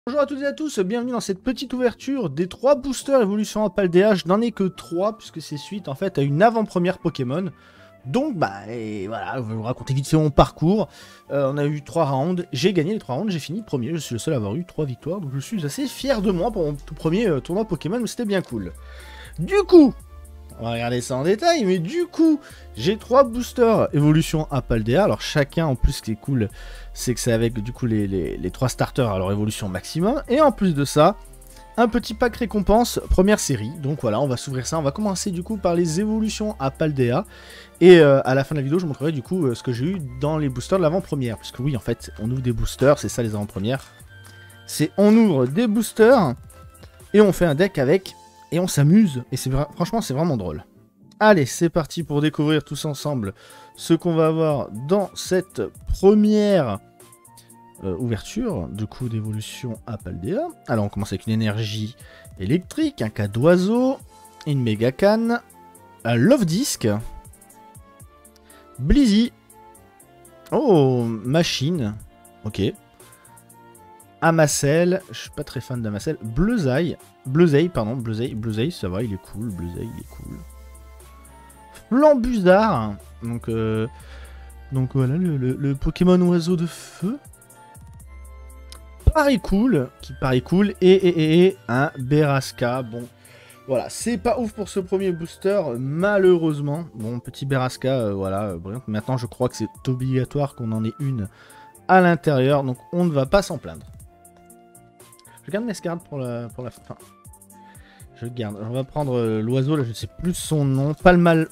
Bonjour à toutes et à tous, bienvenue dans cette petite ouverture des 3 boosters évolution Apaldea. Je n'en ai que 3 puisque c'est suite en fait à une avant-première Pokémon. Donc et voilà, je vais vous raconter vite fait mon parcours. On a eu 3 rounds, j'ai gagné les 3 rounds, j'ai fini premier, je suis le seul à avoir eu 3 victoires. Donc je suis assez fier de moi pour mon tout premier tournoi Pokémon, mais c'était bien cool. Du coup, on va regarder ça en détail, mais du coup, j'ai 3 boosters évolution Apaldea. Alors chacun, en plus, ce qui est cool, c'est que c'est avec du coup les 3 starters à leur évolution maximum. Et en plus de ça, un petit pack récompense première série. Donc voilà, on va s'ouvrir ça. On va commencer du coup par les évolutions Apaldea. Et à la fin de la vidéo, je montrerai du coup ce que j'ai eu dans les boosters de l'avant-première. Parce que oui, en fait, on ouvre des boosters, c'est ça les avant-premières. C'est on ouvre des boosters et on fait un deck avec. Et on s'amuse, et franchement c'est vraiment drôle. Allez, c'est parti pour découvrir tous ensemble ce qu'on va avoir dans cette première ouverture, du coup d'évolution Apaldea. Alors on commence avec une énergie électrique, un cas d'oiseau, une méga canne, un love disc, Blizzy, oh, machine, ok. Amacel, je suis pas très fan d'Amacel. Bleuzaï, ça va, il est cool. Bleuzaï, il est cool. Flambuzard, donc voilà, le Pokémon oiseau de feu. Qui paraît cool, et un Berasca, bon. Voilà, c'est pas ouf pour ce premier booster, malheureusement. Bon, petit Berasca, voilà, brillant. Maintenant, je crois que c'est obligatoire qu'on en ait une à l'intérieur, donc on ne va pas s'en plaindre. Je garde Mescard pour la fin. Je garde. On va prendre l'oiseau, là, je ne sais plus son nom. Palmalav,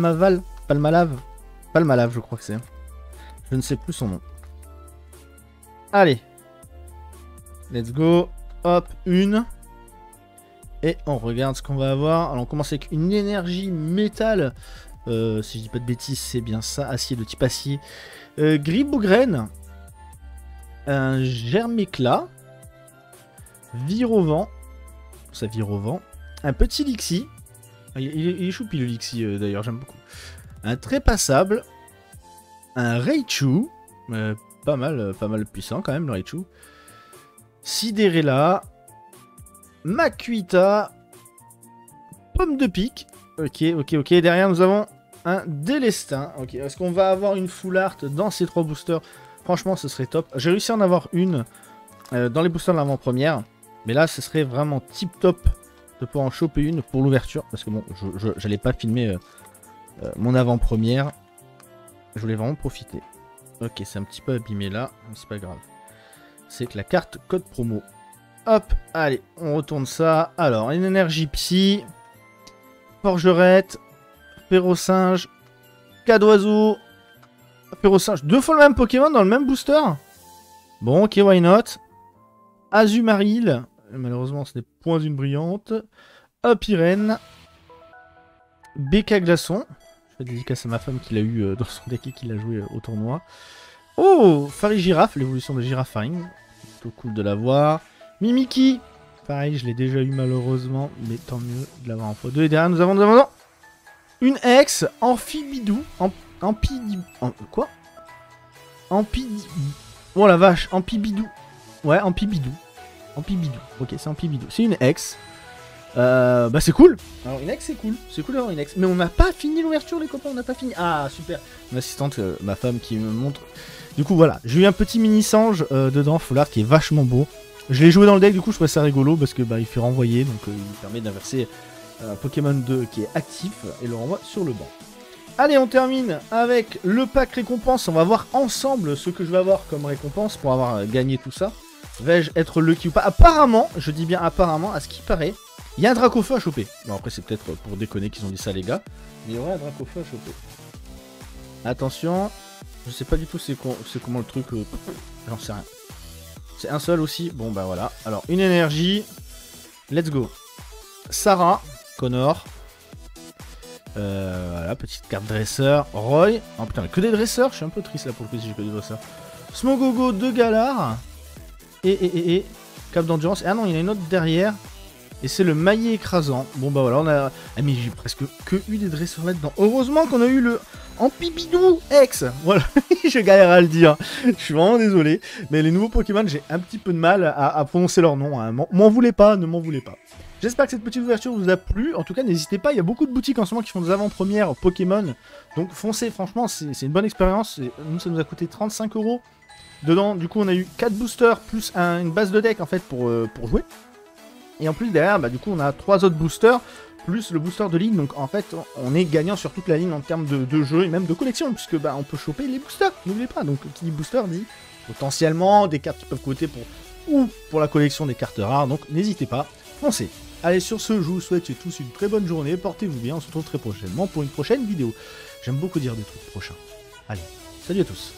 je crois que c'est. Je ne sais plus son nom. Allez. Let's go. Hop, une. Et on regarde ce qu'on va avoir. Alors, on commence avec une énergie métal. Si je dis pas de bêtises, c'est bien ça. Acier de type acier. Gribougraine. Un germéclat. Vire au vent, ça vire au vent. Un petit Lixie, il est choupi le Lixie d'ailleurs, j'aime beaucoup. Un trépassable, un Raichu, pas mal puissant quand même le Raichu. Sidérella, Makuita, Pomme de pique. Ok. Derrière nous avons un Délestin. Ok, est-ce qu'on va avoir une full art dans ces 3 boosters? Franchement, ce serait top. J'ai réussi à en avoir une dans les boosters de l'avant-première. Mais là, ce serait vraiment tip top de pouvoir en choper une pour l'ouverture. Parce que bon, je n'allais pas filmer mon avant-première. Je voulais vraiment profiter. Ok, c'est un petit peu abîmé là, mais c'est pas grave. C'est que la carte code promo. Hop, allez, on retourne ça. Alors, une énergie psy. Forgerette. Perrosinge. Cas d'oiseau. Perrosinge. 2 fois le même Pokémon dans le même booster. Bon, ok, why not. Azumaril. Malheureusement, ce n'est point une brillante. Apirène. Béca Glaçon. Je fais dédicace à ma femme qui l'a eu dans son deck et qui l'a joué au tournoi. Oh, Farigiraf, l'évolution de Girafaring. Plutôt cool de l'avoir. Mimiki. Pareil, je l'ai déjà eu malheureusement, mais tant mieux de l'avoir en x2. Et derrière, nous avons une ex Amphibidou. Quoi Oh la vache, Ampibidou. Ouais, Ampibidou. Ok, c'est Ampibidou. C'est une ex. Bah c'est cool. Alors une ex c'est cool. C'est cool d'avoir une ex. Mais on n'a pas fini l'ouverture les copains, on n'a pas fini. Ah super. Mon assistante, ma femme qui me montre. Du coup voilà, j'ai eu un petit mini singe dedans, full art qui est vachement beau. Je l'ai joué dans le deck, du coup je trouve ça rigolo parce que bah il fait renvoyer, donc il permet d'inverser un Pokémon 2 qui est actif et le renvoie sur le banc. Allez, on termine avec le pack récompense. On va voir ensemble ce que je vais avoir comme récompense pour avoir gagné tout ça. Vais-je être lucky ou pas? Apparemment, je dis bien apparemment, à ce qui paraît, il y a un Dracofeu à choper. Bon, après, c'est peut-être pour déconner qu'ils ont dit ça, les gars. Mais il y aurait un Dracofeu à choper. Attention, je sais pas du tout c'est comment le truc. J'en sais rien. C'est un seul aussi. Bon, bah voilà. Alors, une énergie. Let's go. Sarah, Connor. Voilà, petite carte dresseur. Roy. Oh putain, mais que des dresseurs. Je suis un peu triste là pour le coup si j'ai que des dresseurs. Smogogo de Galar. Et cap d'endurance. Ah non, il y en a une autre derrière. Et c'est le maillet écrasant. Bon bah voilà, on a... Ah mais j'ai presque que eu des dresseurs là-dedans. Heureusement qu'on a eu le Ampibidou X. Voilà, je galère à le dire. Je suis vraiment désolé. Mais les nouveaux Pokémon, j'ai un petit peu de mal à prononcer leur nom. Hein. M'en voulez pas, ne m'en voulez pas. J'espère que cette petite ouverture vous a plu. En tout cas, n'hésitez pas, il y a beaucoup de boutiques en ce moment qui font des avant-premières Pokémon. Donc foncez, franchement, c'est une bonne expérience. Nous, ça nous a coûté 35 €. Dedans, du coup, on a eu 4 boosters plus une base de deck en fait pour jouer. Et en plus, derrière, bah, du coup, on a 3 autres boosters plus le booster de ligne. Donc en fait, on est gagnant sur toute la ligne en termes de jeu et même de collection, puisque bah, on peut choper les boosters. N'oubliez pas. Donc, qui dit booster dit potentiellement des cartes qui peuvent coûter pour la collection des cartes rares. Donc, n'hésitez pas, foncez. Allez, sur ce, je vous souhaite tous une très bonne journée, portez-vous bien, on se retrouve très prochainement pour une prochaine vidéo. J'aime beaucoup dire des trucs prochains. Allez, salut à tous.